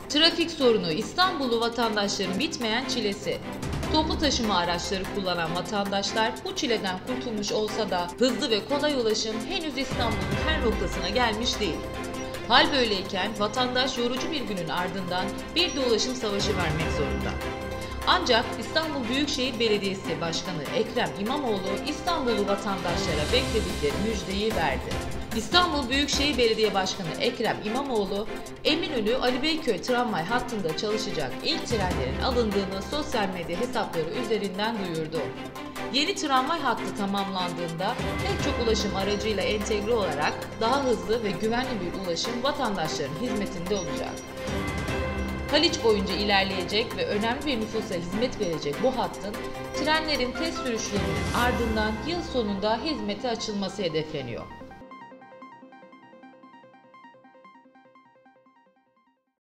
Trafik sorunu İstanbullu vatandaşların bitmeyen çilesi. Toplu taşıma araçları kullanan vatandaşlar bu çileden kurtulmuş olsa da hızlı ve kolay ulaşım henüz İstanbul'un her noktasına gelmiş değil. Hal böyleyken vatandaş yorucu bir günün ardından bir de ulaşım savaşı vermek zorunda. Ancak İstanbul Büyükşehir Belediyesi Başkanı Ekrem İmamoğlu İstanbullu vatandaşlara bekledikleri müjdeyi verdi. İstanbul Büyükşehir Belediye Başkanı Ekrem İmamoğlu, Eminönü Ali Beyköy tramvay hattında çalışacak ilk trenlerin alındığını sosyal medya hesapları üzerinden duyurdu. Yeni tramvay hattı tamamlandığında pek çok ulaşım aracıyla entegre olarak daha hızlı ve güvenli bir ulaşım vatandaşların hizmetinde olacak. Haliç boyunca ilerleyecek ve önemli bir nüfusa hizmet verecek bu hattın trenlerin test sürüşlerinin ardından yıl sonunda hizmete açılması hedefleniyor.